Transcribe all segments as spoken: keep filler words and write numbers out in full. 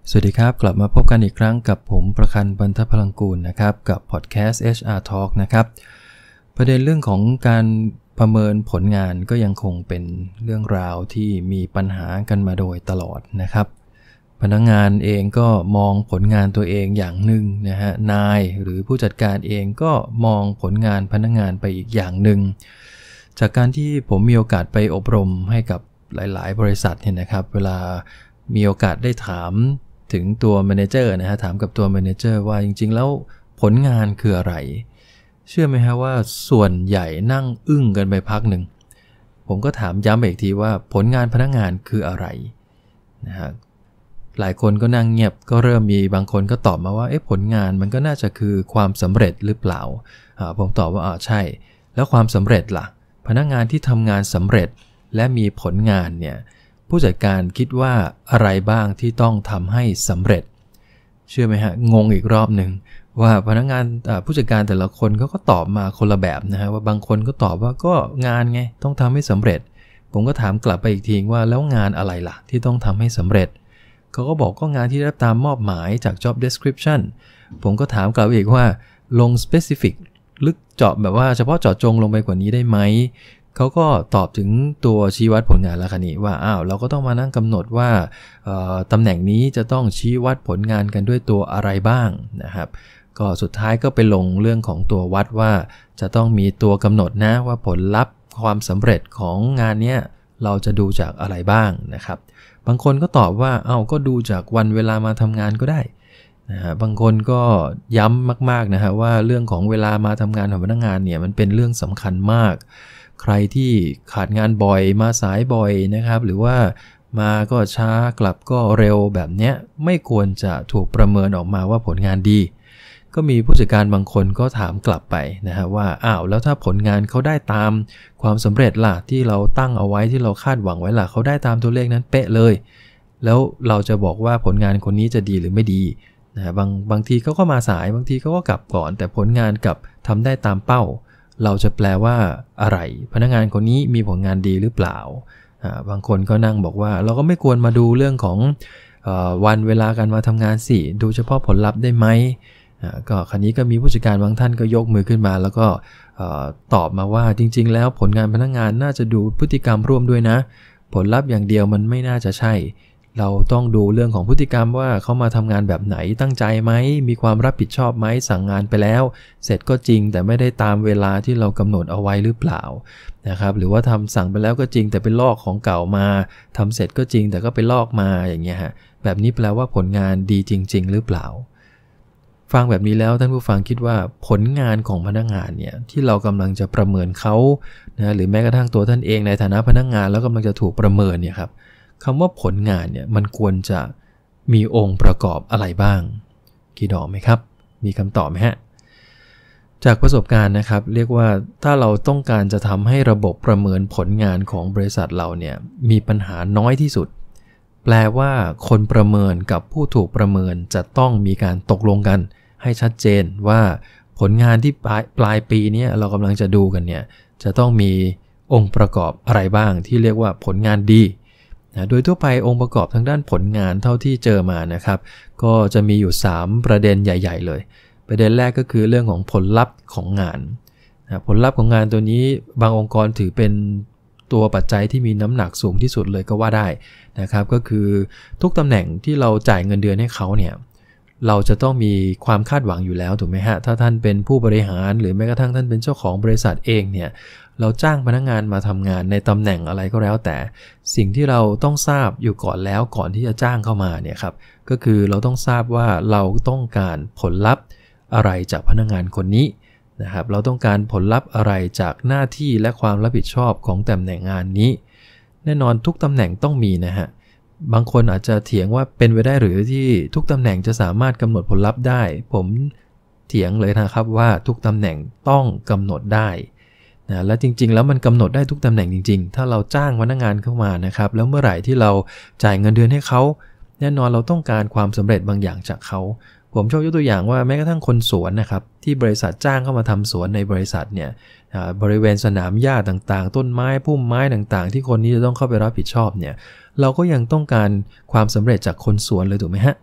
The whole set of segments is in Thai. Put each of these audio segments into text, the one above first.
สวัสดีครับกลับมาพบกันอีกครั้งกับผมประคัน บรรทพลังกูลนะครับกับพอดแคสต์ เอช อาร์ Talk นะครับประเด็นเรื่องของการประเมินผลงานก็ยังคงเป็นเรื่องราวที่มีปัญหากันมาโดยตลอดนะครับพนักงานเองก็มองผลงานตัวเองอย่างหนึ่งนะฮะนายหรือผู้จัดการเองก็มองผลงานพนักงานไปอีกอย่างหนึ่งจากการที่ผมมีโอกาสไปอบรมให้กับหลายๆบริษัทเนี่ยนะครับเวลามีโอกาสได้ถามถึงตัวแมเนเจอร์นะฮะถามกับตัวแมเนเจอร์ว่าจริงๆแล้วผลงานคืออะไรเชื่อไหมฮะว่าส่วนใหญ่นั่งอึ้งกันไปพักหนึ่งผมก็ถามย้ำอีกทีว่าผลงานพนักงานคืออะไรนะฮะหลายคนก็นั่งเงียบก็เริ่มมีบางคนก็ตอบมาว่าเอ๊ะผลงานมันก็น่าจะคือความสำเร็จหรือเปล่าอ่าผมตอบว่าอ่าใช่แล้วความสำเร็จล่ะพนักงานที่ทำงานสำเร็จและมีผลงานเนี่ยผู้จัดการคิดว่าอะไรบ้างที่ต้องทำให้สำเร็จเชื่อไหมฮะงงอีกรอบหนึ่งว่าพนักงานผู้จัดการแต่ละคนเขาก็ตอบมาคนละแบบนะฮะว่าบางคนก็ตอบว่าก็งานไงต้องทำให้สำเร็จผมก็ถามกลับไปอีกทีว่าแล้วงานอะไรล่ะที่ต้องทำให้สำเร็จเขาก็บอกก็งานที่ได้รับตามมอบหมายจาก job description ผมก็ถามกลับอีกว่าลง specific ลึกเจาะแบบว่าเฉพาะเจาะจงลงไปกว่านี้ได้ไหมเขาก็ตอบถึงตัวชี้วัดผลงานแล้วคันนี้ว่าอ้าวเราก็ต้องมานั่งกำหนดว่าตำแหน่งนี้จะต้องชี้วัดผลงานกันด้วยตัวอะไรบ้างนะครับก็สุดท้ายก็ไปลงเรื่องของตัววัดว่าจะต้องมีตัวกำหนดนะว่าผลลัพธ์ความสำเร็จของงานนี้เราจะดูจากอะไรบ้างนะครับบางคนก็ตอบว่าเอ้าก็ดูจากวันเวลามาทำงานก็ได้นะฮะบางคนก็ย้ำมากๆนะฮะว่าเรื่องของเวลามาทำงานของพนักงานเนี่ยมันเป็นเรื่องสำคัญมากใครที่ขาดงานบ่อยมาสายบ่อยนะครับหรือว่ามาก็ช้ากลับก็เร็วแบบเนี้ยไม่ควรจะถูกประเมินออกมาว่าผลงานดีก็มีผู้จัดการบางคนก็ถามกลับไปนะฮะว่าอ้าวแล้วถ้าผลงานเขาได้ตามความสำเร็จล่ะที่เราตั้งเอาไว้ที่เราคาดหวังไว้ล่ะเขาได้ตามตัวเลขนั้นเป๊ะเลยแล้วเราจะบอกว่าผลงานคนนี้จะดีหรือไม่ดีนะฮะบางบางทีเขาก็มาสายบางทีเขาก็กลับก่อนแต่ผลงานกลับทำได้ตามเป้าเราจะแปลว่าอะไรพนักงานคนนี้มีผลงานดีหรือเปล่าบางคนก็นั่งบอกว่าเราก็ไม่ควรมาดูเรื่องของเอ่อวันเวลาการมาทำงานสิดูเฉพาะผลลัพธ์ได้ไหมก็คราวนี้ก็มีผู้จัดการบางท่านก็ยกมือขึ้นมาแล้วก็ตอบมาว่าจริงๆแล้วผลงานพนักงานน่าจะดูพฤติกรรมร่วมด้วยนะผลลัพธ์อย่างเดียวมันไม่น่าจะใช่เราต้องดูเรื่องของพฤติกรรมว่าเขามาทำงานแบบไหนตั้งใจไหมมีความรับผิดชอบไหมสั่งงานไปแล้วเสร็จก็จริงแต่ไม่ได้ตามเวลาที่เรากำหนดเอาไว้หรือเปล่านะครับหรือว่าทำสั่งไปแล้วก็จริงแต่ไปลอกของเก่ามาทำเสร็จก็จริงแต่ก็ไปลอกมาอย่างเงี้ยฮะแบบนี้แปลว่าผลงานดีจริงๆหรือเปล่าฟังแบบนี้แล้วท่านผู้ฟังคิดว่าผลงานของพนักงานเนี่ยที่เรากำลังจะประเมินเขานะหรือแม้กระทั่งตัวท่านเองในฐานะพนักงานแล้วกำลังจะถูกประเมินเนี่ยครับคำว่าผลงานเนี่ยมันควรจะมีองค์ประกอบอะไรบ้างคิดออกไหมครับมีคำตอบไหมฮะจากประสบการณ์นะครับเรียกว่าถ้าเราต้องการจะทำให้ระบบประเมินผลงานของบริษัทเราเนี่ยมีปัญหาน้อยที่สุดแปลว่าคนประเมินกับผู้ถูกประเมินจะต้องมีการตกลงกันให้ชัดเจนว่าผลงานที่ปลายปลายปีนี้เรากำลังจะดูกันเนี่ยจะต้องมีองค์ประกอบอะไรบ้างที่เรียกว่าผลงานดีโดยทั่วไปองค์ประกอบทางด้านผลงานเท่าที่เจอมานะครับก็จะมีอยู่สามประเด็นใหญ่ๆเลยประเด็นแรกก็คือเรื่องของผลลัพธ์ของงานผลลัพธ์ของงานตัวนี้บางองค์กรถือเป็นตัวปัจจัยที่มีน้ำหนักสูงที่สุดเลยก็ว่าได้นะครับก็คือทุกตำแหน่งที่เราจ่ายเงินเดือนให้เขาเนี่ยเราจะต้องมีความคาดหวังอยู่แล้วถูกไหมฮะถ้าท่านเป็นผู้บริหารหรือแม้กระทั่งท่านเป็นเจ้าของบริษัทเองเนี่ยเราจ้างพนักงานมาทำงานในตำแหน่งอะไรก็แล้วแต่สิ่งที่เราต้องทราบอยู่ก่อนแล้วก่อนที่จะจ้างเข้ามาเนี่ยครับก็คือเราต้องทราบว่าเราต้องการผลลัพธ์อะไรจากพนักงานคนนี้นะครับเราต้องการผลลัพธ์อะไรจากหน้าที่และความรับผิดชอบของตำแหน่งงานนี้แน่นอนทุกตำแหน่งต้องมีนะฮะบางคนอาจจะเถียงว่าเป็นไปได้หรือที่ทุกตำแหน่งจะสามารถกำหนดผลลัพธ์ได้ผมเถียงเลยนะครับว่าทุกตำแหน่งต้องกำหนดได้นะและจริงๆแล้วมันกำหนดได้ทุกตำแหน่งจริงๆถ้าเราจ้างพนักงานเข้ามานะครับแล้วเมื่อไหร่ที่เราจ่ายเงินเดือนให้เขาแน่นอนเราต้องการความสำเร็จบางอย่างจากเขาผมชอบยกตัวอย่างว่าแม้กระทั่งคนสวนนะครับที่บริษัทจ้างเข้ามาทำสวนในบริษัทเนี่ยบริเวณสนามหญ้าต่างๆต้นไม้พุ่มไม้ต่างๆที่คนนี้จะต้องเข้าไปรับผิดชอบเนี่ยเราก็ยังต้องการความสำเร็จจากคนสวนเลยถูกไหมฮะ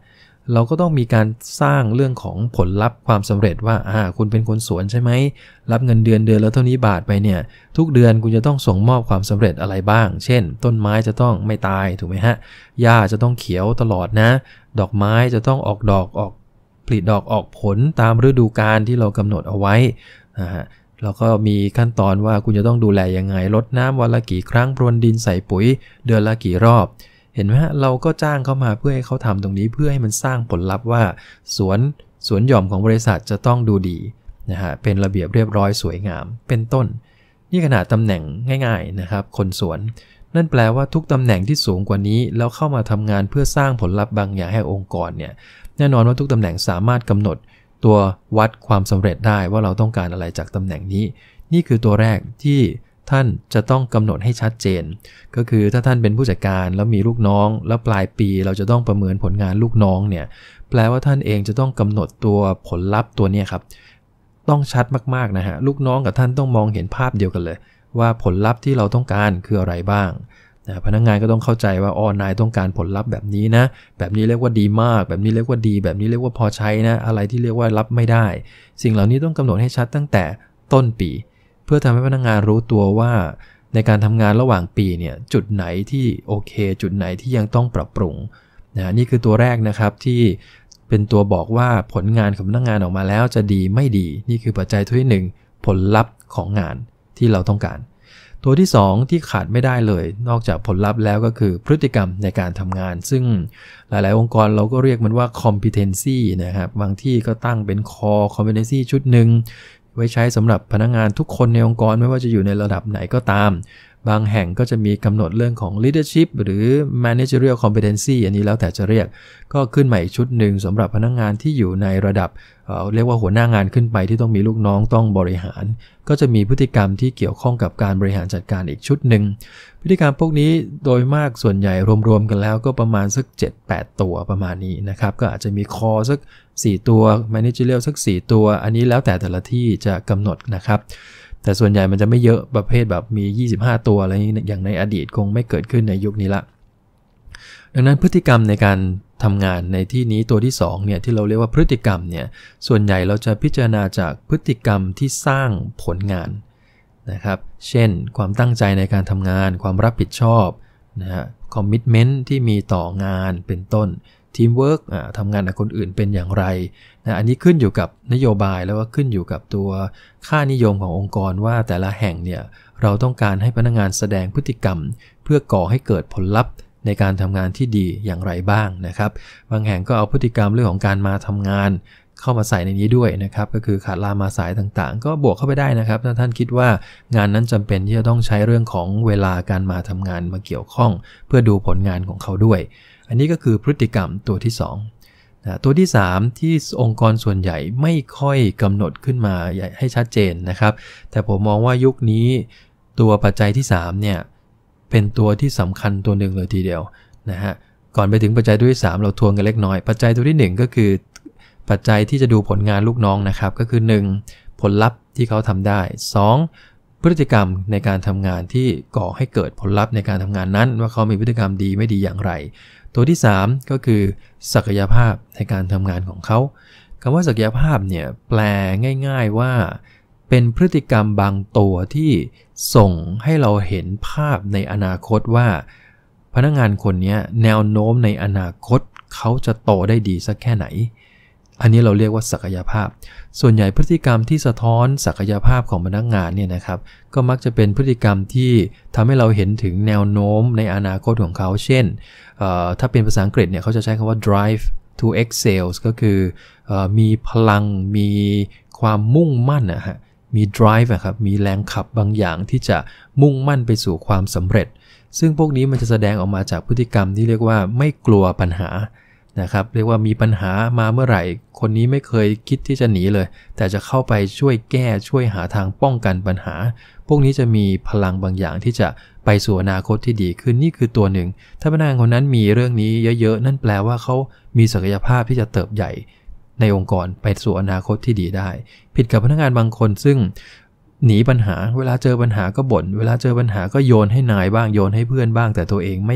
เราก็ต้องมีการสร้างเรื่องของผลลัพธ์ความสำเร็จว่าอ่าคุณเป็นคนสวนใช่ไหมรับเงินเดือนเดือนแล้วเท่านี้บาทไปเนี่ยทุกเดือนคุณจะต้องส่งมอบความสำเร็จอะไรบ้างเช่นต้นไม้จะต้องไม่ตายถูกไหมฮะหญ้าจะต้องเขียวตลอดนะดอกไม้จะต้องออกดอกออกผลิดอกออกผลตามฤดูกาลที่เรากำหนดเอาไว้นะฮะแล้วก็มีขั้นตอนว่าคุณจะต้องดูแลยังไงรดน้ำวันละกี่ครั้งพรวนดินใส่ปุ๋ยเดือนละกี่รอบเห็นไหมฮะเราก็จ้างเขามาเพื่อให้เขาทำตรงนี้เพื่อให้มันสร้างผลลัพธ์ว่าสวนสวนหย่อมของบริษัทจะต้องดูดีนะฮะเป็นระเบียบเรียบร้อยสวยงามเป็นต้นนี่ขนาดตำแหน่งง่ายๆนะครับคนสวนนั่นแปลว่าทุกตำแหน่งที่สูงกว่านี้แล้วเข้ามาทำงานเพื่อสร้างผลลัพธ์บางอย่างให้องค์กรเนี่ยแน่นอนว่าทุกตำแหน่งสามารถกำหนดตัววัดความสำเร็จได้ว่าเราต้องการอะไรจากตำแหน่งนี้นี่คือตัวแรกที่ท่านจะต้องกำหนดให้ชัดเจนก็คือถ้าท่านเป็นผู้จัดการแล้วมีลูกน้องแล้วปลายปีเราจะต้องประเมินผลงานลูกน้องเนี่ยแปลว่าท่านเองจะต้องกำหนดตัวผลลัพธ์ตัวนี้ครับต้องชัดมากๆนะฮะลูกน้องกับท่านต้องมองเห็นภาพเดียวกันเลยว่าผลลัพธ์ที่เราต้องการคืออะไรบ้างนะพนักงานก็ต้องเข้าใจว่าอ๋อนายต้องการผลลัพธ์แบบนี้นะแบบนี้เรียกว่าดีมากแบบนี้เรียกว่าดีแบบนี้เรียกว่าพอใช้นะอะไรที่เรียกว่ารับไม่ได้สิ่งเหล่านี้ต้องกำหนดให้ชัดตั้งแต่ต้นปีเพื่อทำให้พนักงานรู้ตัวว่าในการทำงานระหว่างปีเนี่ยจุดไหนที่โอเคจุดไหนที่ยังต้องปรับปรุงนะนี่คือตัวแรกนะครับที่เป็นตัวบอกว่าผลงานของพนักงานออกมาแล้วจะดีไม่ดีนี่คือปัจจัยตัวที่หนึ่งผลลัพธ์ของงานที่เราต้องการตัวที่สองที่ขาดไม่ได้เลยนอกจากผลลัพธ์แล้วก็คือพฤติกรรมในการทำงานซึ่งหลายๆองค์กรเราก็เรียกมันว่า competency นะครับบางที่ก็ตั้งเป็น core competency ชุดหนึ่งไว้ใช้สำหรับพนักงานทุกคนในองค์กรไม่ว่าจะอยู่ในระดับไหนก็ตามบางแห่งก็จะมีกำหนดเรื่องของ leadership หรือ managerial competency อันนี้แล้วแต่จะเรียกก็ขึ้นมาอีกชุดหนึ่งสำหรับพนักงานที่อยู่ในระดับ เอ่อ เรียกว่าหัวหน้างานขึ้นไปที่ต้องมีลูกน้องต้องบริหารก็จะมีพฤติกรรมที่เกี่ยวข้องกับการบริหารจัดการอีกชุดหนึ่งพฤติกรรมพวกนี้โดยมากส่วนใหญ่รวมๆกันแล้วก็ประมาณสัก เจ็ดแปด ตัวประมาณนี้นะครับก็อาจจะมี core สักสี่ตัว managerial สักสี่ตัวอันนี้แล้วแต่แต่ละที่จะกำหนดนะครับแต่ส่วนใหญ่มันจะไม่เยอะประเภทแบบมียี่สิบห้าตัวอะไรอย่างในอดีตคงไม่เกิดขึ้นในยุคนี้ละดังนั้นพฤติกรรมในการทำงานในที่นี้ตัวที่สองเนี่ยที่เราเรียกว่าพฤติกรรมเนี่ยส่วนใหญ่เราจะพิจารณาจากพฤติกรรมที่สร้างผลงานนะครับเช่นความตั้งใจในการทำงานความรับผิดชอบนะฮะคอมมิตเมนต์ที่มีต่องานเป็นต้นทีมเวิร์กทำงานกับคนอื่นเป็นอย่างไรนะอันนี้ขึ้นอยู่กับนโยบายแล้วก็ขึ้นอยู่กับตัวค่านิยมขององค์กรว่าแต่ละแห่งเนี่ยเราต้องการให้พนักงานแสดงพฤติกรรมเพื่อก่อให้เกิดผลลัพธ์ในการทำงานที่ดีอย่างไรบ้างนะครับบางแห่งก็เอาพฤติกรรมเรื่องของการมาทำงานเข้ามาใส่ในนี้ด้วยนะครับก็คือขาดลามาสายต่างๆก็บวกเข้าไปได้นะครับถ้าท่านคิดว่างานนั้นจำเป็นที่จะต้องใช้เรื่องของเวลาการมาทำงานมาเกี่ยวข้องเพื่อดูผลงานของเขาด้วยอันนี้ก็คือพฤติกรรมตัวที่สองนะตัวที่สามที่องค์กรส่วนใหญ่ไม่ค่อยกำหนดขึ้นมาให้ชัดเจนนะครับแต่ผมมองว่ายุคนี้ตัวปัจจัยที่สามเนี่ยเป็นตัวที่สำคัญตัวหนึ่งเลยทีเดียวนะฮะก่อนไปถึงปัจจัยตัวที่สามเราทวนกันเล็กน้อยปัจจัยตัวที่หนึ่งก็คือปัจจัยที่จะดูผลงานลูกน้องนะครับก็คือหนึ่งผลลัพธ์ที่เขาทำได้สองพฤติกรรมในการทำงานที่ก่อให้เกิดผลลัพธ์ในการทำงานนั้นว่าเขามีพฤติกรรมดีไม่ดีอย่างไรตัวที่สามก็คือศักยภาพในการทำงานของเขาคำว่าศักยภาพเนี่ยแปลง่ายๆว่าเป็นพฤติกรรมบางตัวที่ส่งให้เราเห็นภาพในอนาคตว่าพนักงานคนนี้แนวโน้มในอนาคตเขาจะโตได้ดีสักแค่ไหนอันนี้เราเรียกว่าศักยภาพส่วนใหญ่พฤติกรรมที่สะท้อนศักยภาพของพนักงานเนี่ยนะครับก็มักจะเป็นพฤติกรรมที่ทำให้เราเห็นถึงแนวโน้มในอนาคตของเขาเช่นถ้าเป็นภาษาอังกฤษเนี่ยเขาจะใช้คำว่า drive to excel ก็คือมีพลังมีความมุ่งมั่นนะฮะมี drive อะครับมีแรงขับบางอย่างที่จะมุ่งมั่นไปสู่ความสำเร็จซึ่งพวกนี้มันจะแสดงออกมาจากพฤติกรรมที่เรียกว่าไม่กลัวปัญหานะครับเรียกว่ามีปัญหามาเมื่อไหร่คนนี้ไม่เคยคิดที่จะหนีเลยแต่จะเข้าไปช่วยแก้ช่วยหาทางป้องกันปัญหาพวกนี้จะมีพลังบางอย่างที่จะไปสู่อนาคตที่ดีขึ้นนี่คือตัวหนึ่งถ้าพนักงานคนนั้นมีเรื่องนี้เยอะๆนั่นแปลว่าเขามีศักยภาพที่จะเติบใหญ่ในองค์กรไปสู่อนาคตที่ดีได้ผิดกับพนักงานบางคนซึ่งหนีปัญหาเวลาเจอปัญหาก็บ่นเวลาเจอปัญหาก็โยนให้นายบ้างโยนให้เพื่อนบ้างแต่ตัวเองไม่ไ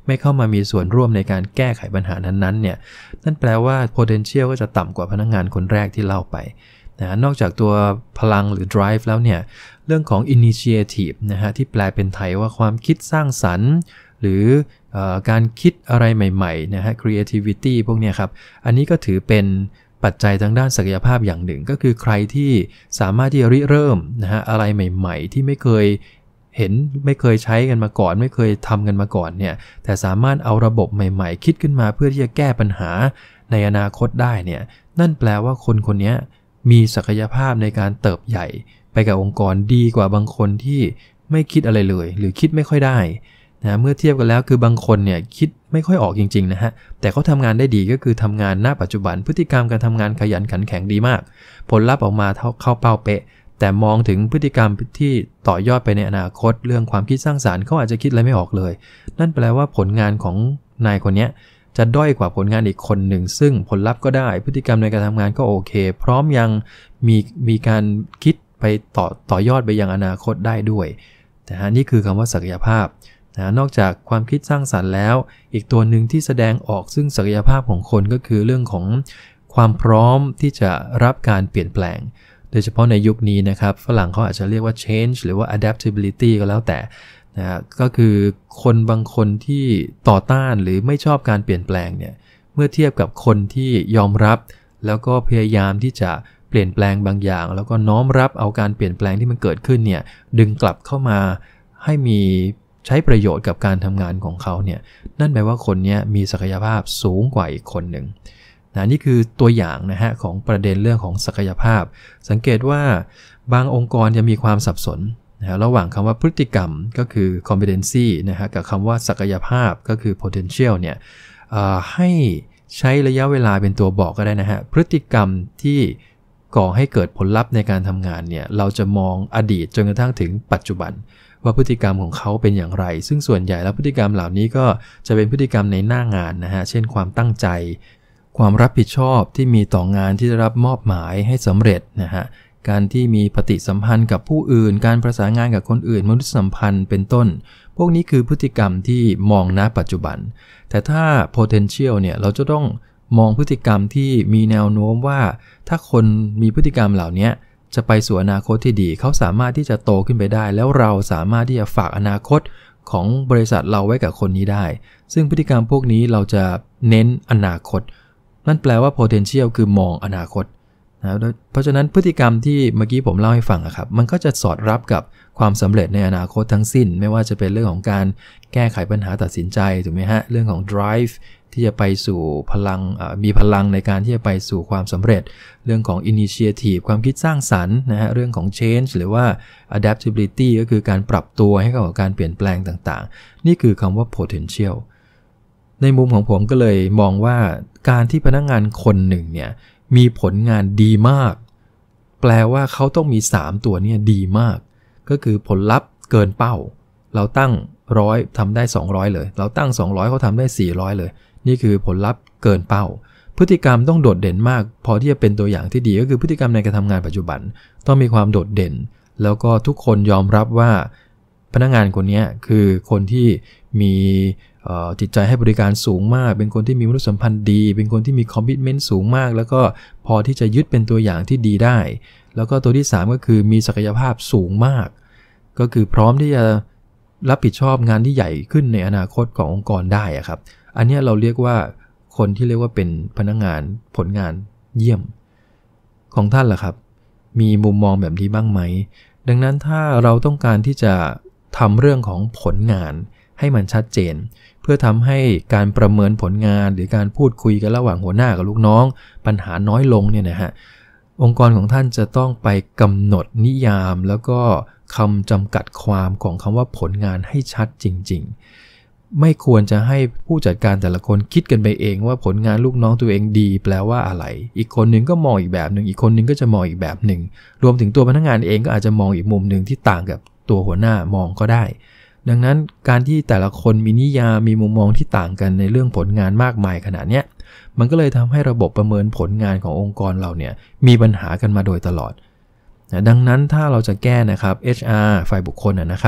ไม่เข้ามามีส่วนร่วมในการแก้ไขปัญหานั้นๆเนี่ยนั่นแปลว่า potential ก็จะต่ำกว่าพนักงานคนแรกที่เล่าไปนะนอกจากตัวพลังหรือ drive แล้วเนี่ยเรื่องของ initiative นะฮะที่แปลเป็นไทยว่าความคิดสร้างสรรค์หรือเอ่อการคิดอะไรใหม่ๆนะฮะ creativity พวกเนี้ยครับอันนี้ก็ถือเป็นปัจจัยทางด้านศักยภาพอย่างหนึ่งก็คือใครที่สามารถที่จะริเริ่มนะฮะอะไรใหม่ๆที่ไม่เคยเห็นไม่เคยใช้กันมาก่อนไม่เคยทำกันมาก่อนเนี่ยแต่สามารถเอาระบบใหม่ๆคิดขึ้นมาเพื่อที่จะแก้ปัญหาในอนาคตได้เนี่ยนั่นแปลว่าคนคนนี้มีศักยภาพในการเติบใหญ่ไปกับองค์กรดีกว่าบางคนที่ไม่คิดอะไรเลยหรือคิดไม่ค่อยได้นะเมื่อเทียบกันแล้วคือบางคนเนี่ยคิดไม่ค่อยออกจริงๆนะฮะแต่เขาทำงานได้ดีก็คือทำงานณปัจจุบันพฤติกรรมการทำงานขยันขันแข็งดีมากผลลัพธ์ออกมาเข้าเป้าเป๊ะแต่มองถึงพฤติกรรมที่ต่อยอดไปในอนาคตเรื่องความคิดสร้างสรรค์เขาอาจจะคิดอะไรไม่ออกเลยนั่นแปลว่าผลงานของนายคนนี้จะด้อยกว่าผลงานอีกคนหนึ่งซึ่งผลลัพธ์ก็ได้พฤติกรรมในการทำงานก็โอเคพร้อมยังมีมีการคิดไปต่อต่อยอดไปยังอนาคตได้ด้วยแต่นี่คือคำว่าศักยภาพนะนอกจากความคิดสร้างสรรค์แล้วอีกตัวหนึ่งที่แสดงออกซึ่งศักยภาพของคนก็คือเรื่องของความพร้อมที่จะรับการเปลี่ยนแปลงโดยเฉพาะในยุคนี้นะครับฝรั่งเขาอาจจะเรียกว่า change หรือว่า adaptability ก็แล้วแต่นะก็คือคนบางคนที่ต่อต้านหรือไม่ชอบการเปลี่ยนแปลงเนี่ยเมื่อเทียบกับคนที่ยอมรับแล้วก็พยายามที่จะเปลี่ยนแปลงบางอย่างแล้วก็น้อมรับเอาการเปลี่ยนแปลงที่มันเกิดขึ้นเนี่ยดึงกลับเข้ามาให้มีใช้ประโยชน์กับการทำงานของเขาเนี่ยนั่นแปลว่าคนนี้มีศักยภาพสูงกว่าอีกคนหนึ่งนะนี่คือตัวอย่างนะฮะของประเด็นเรื่องของศักยภาพสังเกตว่าบางองค์กรจะมีความสับสนนะระหว่างคำว่าพฤติกรรมก็คือ competency นะฮะกับคำว่าศักยภาพก็คือ potential เนี่ยให้ใช้ระยะเวลาเป็นตัวบอกก็ได้นะฮะพฤติกรรมที่ก่อให้เกิดผลลัพธ์ในการทำงานเนี่ยเราจะมองอดีตจนกระทั่งถึงปัจจุบันว่าพฤติกรรมของเขาเป็นอย่างไรซึ่งส่วนใหญ่แล้วพฤติกรรมเหล่านี้ก็จะเป็นพฤติกรรมในหน้างานนะฮะเช่นความตั้งใจความรับผิดชอบที่มีต่องานที่ได้รับมอบหมายให้สำเร็จนะฮะการที่มีปฏิสัมพันธ์กับผู้อื่นการประสานงานกับคนอื่นมนุษยสัมพันธ์เป็นต้นพวกนี้คือพฤติกรรมที่มองณปัจจุบันแต่ถ้า potential เนี่ยเราจะต้องมองพฤติกรรมที่มีแนวโน้มว่าถ้าคนมีพฤติกรรมเหล่านี้จะไปสู่อนาคตที่ดีเขาสามารถที่จะโตขึ้นไปได้แล้วเราสามารถที่จะฝากอนาคตของบริษัทเราไว้กับคนนี้ได้ซึ่งพฤติกรรมพวกนี้เราจะเน้นอนาคตนั่นแปลว่า potential คือมองอนาคตนะเพราะฉะนั้นพฤติกรรมที่เมื่อกี้ผมเล่าให้ฟังอะครับมันก็จะสอดรับกับความสำเร็จในอนาคตทั้งสิ้นไม่ว่าจะเป็นเรื่องของการแก้ไขปัญหาตัดสินใจถูกไหมฮะเรื่องของ drive ที่จะไปสู่พลังมีพลังในการที่จะไปสู่ความสำเร็จเรื่องของ initiative ความคิดสร้างสรรค์นะฮะเรื่องของ change หรือว่า adaptability ก็คือการปรับตัวให้กับการเปลี่ยนแปลงต่างๆนี่คือคำว่า potential ในมุมของผมก็เลยมองว่าการที่พนักงานคนหนึ่งเนี่ยมีผลงานดีมากแปลว่าเขาต้องมีสามตัวนี้ดีมากก็คือผลลัพธ์เกินเป้าเราตั้งหนึ่งร้อยทำได้สองร้อยเลยเราตั้งสองร้อยเขาทำได้สี่ร้อยเลยนี่คือผลลัพธ์เกินเป้าพฤติกรรมต้องโดดเด่นมากพอที่จะเป็นตัวอย่างที่ดีก็คือพฤติกรรมในการทำงานปัจจุบันต้องมีความโดดเด่นแล้วก็ทุกคนยอมรับว่าพนักงานคนนี้คือคนที่มีจิตใจให้บริการสูงมากเป็นคนที่มีมนุษยสัมพันธ์ดีเป็นคนที่มีคอมมิตเมนต์สูงมากแล้วก็พอที่จะยึดเป็นตัวอย่างที่ดีได้แล้วก็ตัวที่สามก็คือมีศักยภาพสูงมากก็คือพร้อมที่จะรับผิดชอบงานที่ใหญ่ขึ้นในอนาคตขององค์กรได้อะครับอันนี้เราเรียกว่าคนที่เรียกว่าเป็นพนักงานผลงานเยี่ยมของท่านล่ะครับมีมุมมองแบบนี้บ้างไหมดังนั้นถ้าเราต้องการที่จะทำเรื่องของผลงานให้มันชัดเจนเพื่อทำให้การประเมินผลงานหรือการพูดคุยกันระหว่างหัวหน้ากับลูกน้องปัญหาน้อยลงเนี่ยนะฮะองค์กรของท่านจะต้องไปกำหนดนิยามแล้วก็คำจำกัดความของคำว่าผลงานให้ชัดจริงๆไม่ควรจะให้ผู้จัดการแต่ละคนคิดกันไปเองว่าผลงานลูกน้องตัวเองดีแปลว่าอะไรอีกคนนึงก็มองอีกแบบนึงอีกคนนึงก็จะมองอีกแบบนึงรวมถึงตัวพนักงานเองก็อาจจะมองอีกมุมนึงที่ต่างกับตัวหัวหน้ามองก็ได้ดังนั้นการที่แต่ละคนมีนิยามมีมุมมองที่ต่างกันในเรื่องผลงานมากมายขนาดเนี้ยมันก็เลยทำให้ระบบประเมินผลงานขององค์กรเราเนี่ยมีปัญหากันมาโดยตลอดดังนั้นถ้าเราจะแก้นะครับ เอช อาร์ ฝ่ายบุคคลนะครับ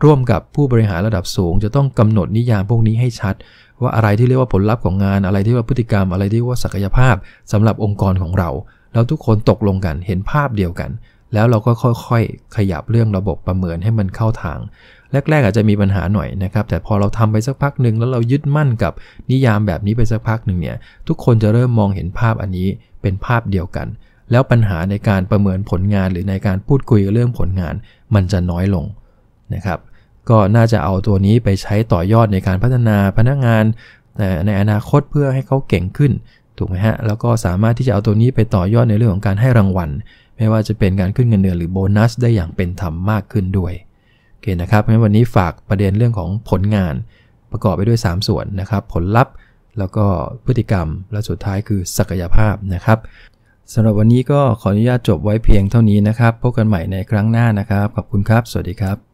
ร่วมกับผู้บริหารระดับสูงจะต้องกำหนดนิยามพวกนี้ให้ชัดว่าอะไรที่เรียกว่าผลลัพธ์ของงานอะไรที่ว่าพฤติกรรมอะไรที่ว่าศักยภาพสำหรับองค์กรของเราแล้วทุกคนตกลงกันเห็นภาพเดียวกันแล้วเราก็ค่อยๆขยับเรื่องระบบประเมินให้มันเข้าทางแรกๆอาจจะมีปัญหาหน่อยนะครับแต่พอเราทำไปสักพักหนึ่งแล้วเรายึดมั่นกับนิยามแบบนี้ไปสักพักหนึ่งเนี่ยทุกคนจะเริ่มมองเห็นภาพอันนี้เป็นภาพเดียวกันแล้วปัญหาในการประเมินผลงานหรือในการพูดคุยเรื่องผลงานมันจะน้อยลงนะครับก็น่าจะเอาตัวนี้ไปใช้ต่อยอดในการพัฒนาพนักงานในอนาคตเพื่อให้เขาเก่งขึ้นถูกไหมฮะแล้วก็สามารถที่จะเอาตัวนี้ไปต่อยอดในเรื่องของการให้รางวัลไม่ว่าจะเป็นการขึ้นเงินเดือนหรือโบนัสได้อย่างเป็นธรรมมากขึ้นด้วยโอเคนะครับงั้นวันนี้ฝากประเด็นเรื่องของผลงานประกอบไปด้วยสามส่วนนะครับผลลัพธ์แล้วก็พฤติกรรมและสุดท้ายคือศักยภาพนะครับสำหรับวันนี้ก็ขออนุญาตจบไว้เพียงเท่านี้นะครับพบกันใหม่ในครั้งหน้านะครับขอบคุณครับสวัสดีครับ